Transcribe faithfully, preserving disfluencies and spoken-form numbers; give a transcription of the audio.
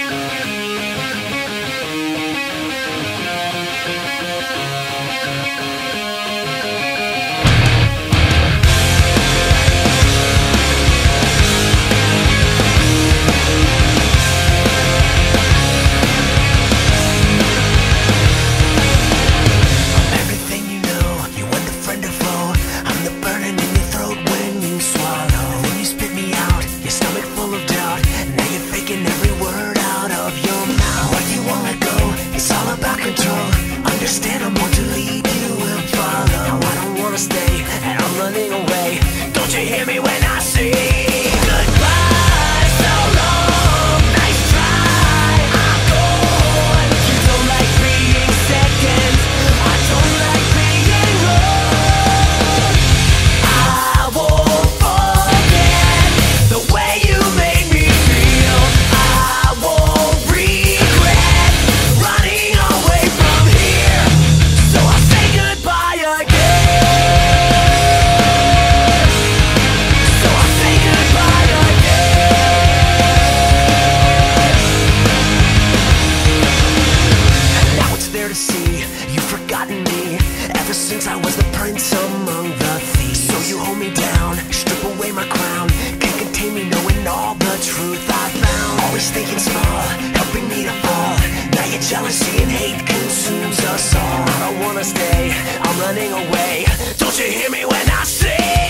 Understand I'm born to lead, you will follow. Now I don't wanna stay, and I'm running away. Don't you hear me when I say goodbye? So long, nice try. I'm gone. You don't like being second, I don't like being wrong. I won't forget the way you made me feel. I won't regret running away from here. So I'll say goodbye again. So I'll say goodbye again. And now it's there to see, you've forgotten me. Ever since I was the prince among the thieves. So you hold me down, strip away my crown. Can't contain me knowing all the truth I found. Always thinking small, helping me to fall. Now your jealousy and hate consumes us all. I don't wanna stay, I'm running away. Don't you hear me when I say